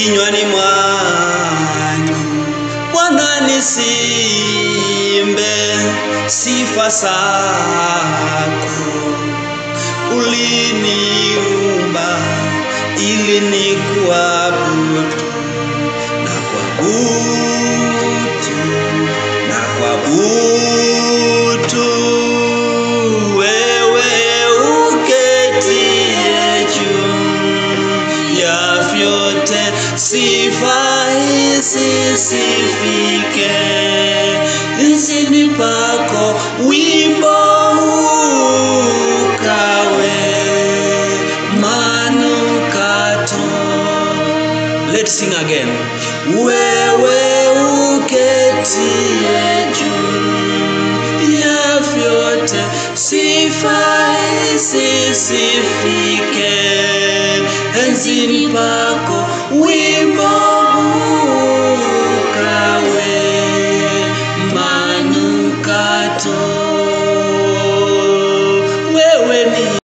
vinywani mwangu. Bwana nisimbe sifa zako. Uliniumba ili nikuabudu na kuabudu wewe uketie juu ya vyote. Sifa hizi zifike nchini pako, wimbo ukawe manukato. Let's sing again. Wewe uketie juu ya vyote, sifa hizi zifike nchini pako,